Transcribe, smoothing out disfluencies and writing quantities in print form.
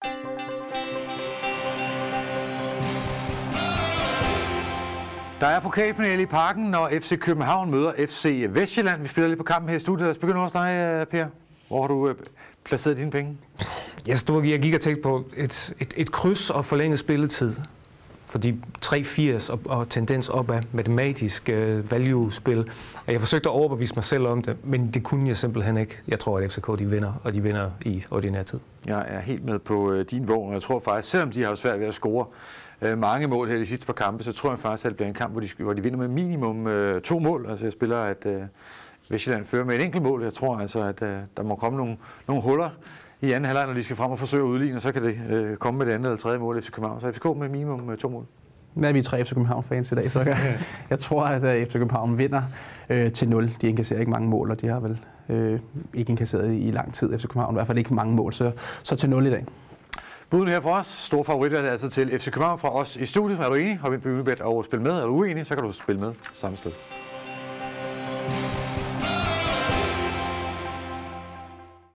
Der er pokalfinale i Parken, når FC København møder FC Vestsjælland. Vi spiller lidt på kampen her i studiet. Lad os begynde hos dig, Per. Hvor har du placeret dine penge? Jeg gik og tænkte på et kryds og forlænget spilletid. Fordi 3-80 og tendens opad matematisk value-spil. Og jeg forsøgte at overbevise mig selv om det, men det kunne jeg simpelthen ikke. Jeg tror, at FCK de vinder, og de vinder i ordinær tid. Jeg er helt med på din vogn, og jeg tror faktisk, selvom de har svært ved at score mange mål her de sidste par kampe, så tror jeg faktisk, at det bliver en kamp, hvor de vinder med minimum 2 mål. Altså jeg spiller, at Vestsjælland fører med et enkelt mål. Jeg tror altså, at der må komme nogle huller i anden halvleg, når de skal frem og forsøge at udligne, og så kan det komme med det andet eller tredje mål FC København. Så FCK med minimum 2 mål. Men er vi 3 FC København-fans i dag, så jeg tror, at FC København vinder til 0. De indkasserer ikke mange mål, og de har vel ikke indkasseret i lang tid. FC København i hvert fald ikke mange mål, så til 0 i dag. Buden her for os. Store favoritter er det altså til FC København fra os i studiet. Er du enig? Hop ind på Unibet og spil med. Er du uenig, så kan du spille med samme sted.